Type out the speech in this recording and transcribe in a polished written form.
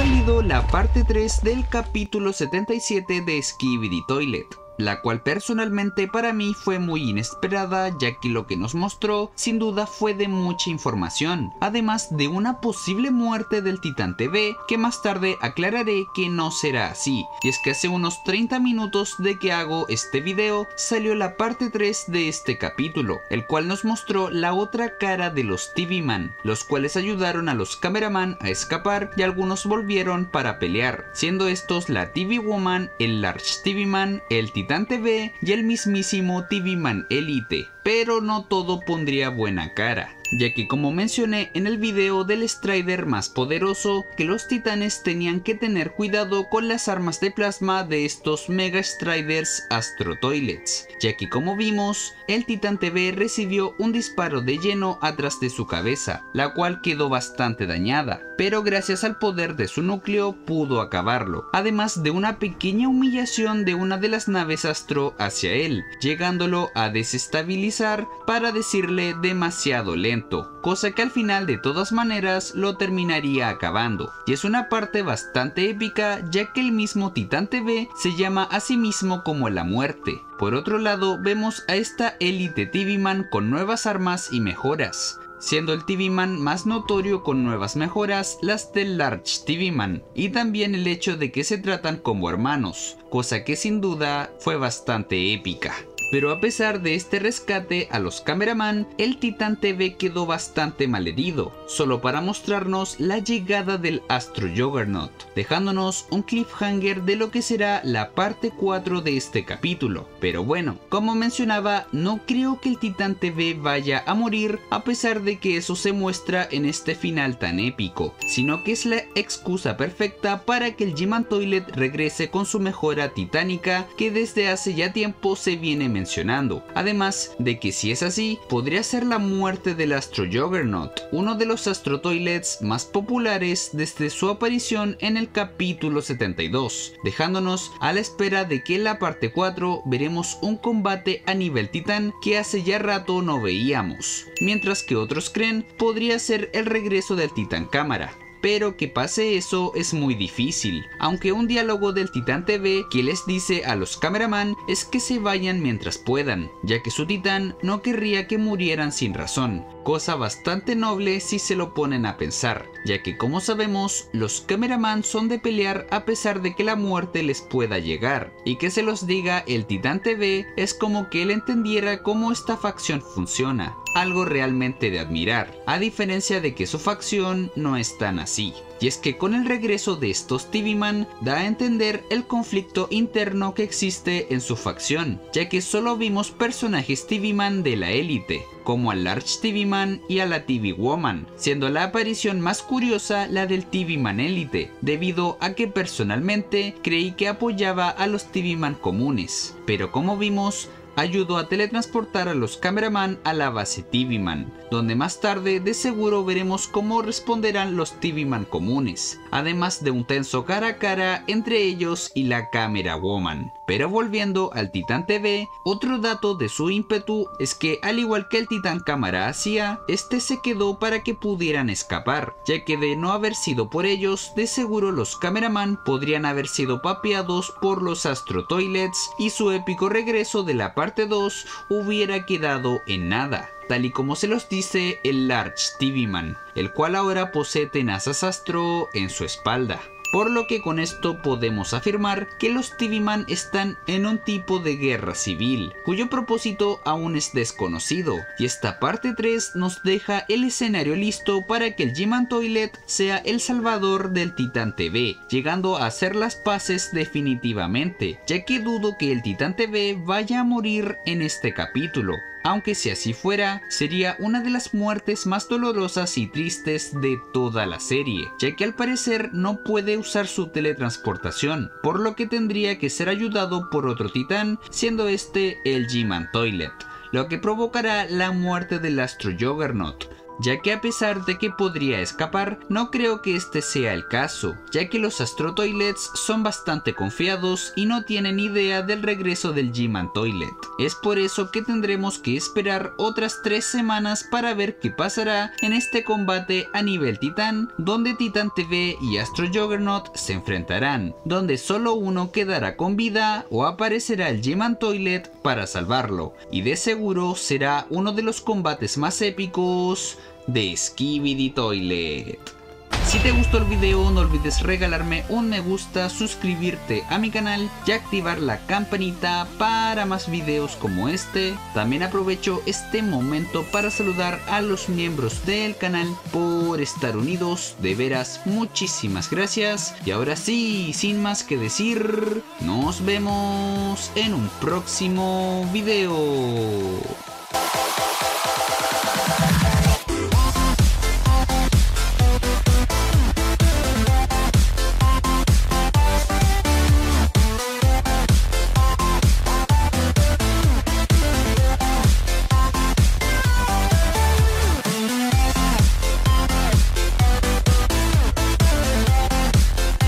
salido la parte 3 del capítulo 77 de Skibidi Toilet, la cual personalmente para mí fue muy inesperada, ya que lo que nos mostró sin duda fue de mucha información, además de una posible muerte del Titán TV, que más tarde aclararé que no será así. Y es que hace unos 30 minutos de que hago este video salió la parte 3 de este capítulo, el cual nos mostró la otra cara de los TV Man, los cuales ayudaron a los cameraman a escapar y algunos volvieron para pelear, siendo estos la TV Woman, el Large TV Man, el Titán TV y el mismísimo TV Man Elite. Pero no todo pondría buena cara, ya que como mencioné en el video del Strider más poderoso, que los titanes tenían que tener cuidado con las armas de plasma de estos Mega Striders Astro Toilets, ya que como vimos, el Titán TV recibió un disparo de lleno atrás de su cabeza, la cual quedó bastante dañada, pero gracias al poder de su núcleo pudo acabarlo, además de una pequeña humillación de una de las naves Astro hacia él, llegándolo a desestabilizar para decirle demasiado lento, cosa que al final de todas maneras lo terminaría acabando. Y es una parte bastante épica, ya que el mismo Titán TV se llama a sí mismo como la muerte. Por otro lado, vemos a esta Elite TV Man con nuevas armas y mejoras, siendo el TV Man más notorio con nuevas mejoras las del Large TV Man, y también el hecho de que se tratan como hermanos, cosa que sin duda fue bastante épica. Pero a pesar de este rescate a los cameraman, el Titán TV quedó bastante malherido, solo para mostrarnos la llegada del Astro Juggernaut, dejándonos un cliffhanger de lo que será la parte 4 de este capítulo. Pero bueno, como mencionaba, no creo que el Titán TV vaya a morir, a pesar de que eso se muestra en este final tan épico, sino que es la excusa perfecta para que el G-Man Toilet regrese con su mejora titánica que desde hace ya tiempo se viene mencionando. Además de que si es así, podría ser la muerte del Astro Juggernaut, uno de los Astro Toilets más populares desde su aparición en el capítulo 72, dejándonos a la espera de que en la parte 4 veremos un combate a nivel titán que hace ya rato no veíamos, mientras que otros creen podría ser el regreso del Titán Cámara. Pero que pase eso es muy difícil, aunque un diálogo del Titán TV que les dice a los cameraman es que se vayan mientras puedan, ya que su titán no querría que murieran sin razón, cosa bastante noble si se lo ponen a pensar, ya que como sabemos, los cameraman son de pelear a pesar de que la muerte les pueda llegar, y que se los diga el Titán TV es como que él entendiera cómo esta facción funciona, algo realmente de admirar, a diferencia de que su facción no es tan así. Y es que con el regreso de estos TV Man da a entender el conflicto interno que existe en su facción, ya que solo vimos personajes TV Man de la élite, como al Large TV Man y a la TV Woman, siendo la aparición más curiosa la del TV Man Elite, debido a que personalmente creí que apoyaba a los TV Man comunes, pero como vimos, ayudó a teletransportar a los cameraman a la base TV Man, donde más tarde de seguro veremos cómo responderán los TV Man comunes, además de un tenso cara a cara entre ellos y la Camera Woman. Pero volviendo al Titán TV, otro dato de su ímpetu es que al igual que el Titán Cámara hacía, este se quedó para que pudieran escapar, ya que de no haber sido por ellos, de seguro los cameraman podrían haber sido papeados por los Astro Toilets y su épico regreso de la parte 2 hubiera quedado en nada, tal y como se los dice el Large TV Man, el cual ahora posee tenazas Astro en su espalda. Por lo que con esto podemos afirmar que los TV Man están en un tipo de guerra civil, cuyo propósito aún es desconocido, y esta parte 3 nos deja el escenario listo para que el G-Man Toilet sea el salvador del Titán TV, llegando a hacer las paces definitivamente, ya que dudo que el Titán TV vaya a morir en este capítulo. Aunque si así fuera, sería una de las muertes más dolorosas y tristes de toda la serie, ya que al parecer no puede usar su teletransportación, por lo que tendría que ser ayudado por otro titán, siendo este el G-Man Toilet, lo que provocará la muerte del Astro Juggernaut. ya que a pesar de que podría escapar, no creo que este sea el caso, ya que los Astro Toilets son bastante confiados y no tienen idea del regreso del G-Man Toilet. Es por eso que tendremos que esperar otras 3 semanas para ver qué pasará en este combate a nivel Titán, donde Titan TV y Astro Juggernaut se enfrentarán, donde solo uno quedará con vida o aparecerá el G-Man Toilet para salvarlo, y de seguro será uno de los combates más épicos de Skibidi Toilet. Si te gustó el video, no olvides regalarme un me gusta, suscribirte a mi canal y activar la campanita para más videos como este. También aprovecho este momento para saludar a los miembros del canal por estar unidos. De veras, muchísimas gracias. Y ahora sí, sin más que decir, nos vemos en un próximo video.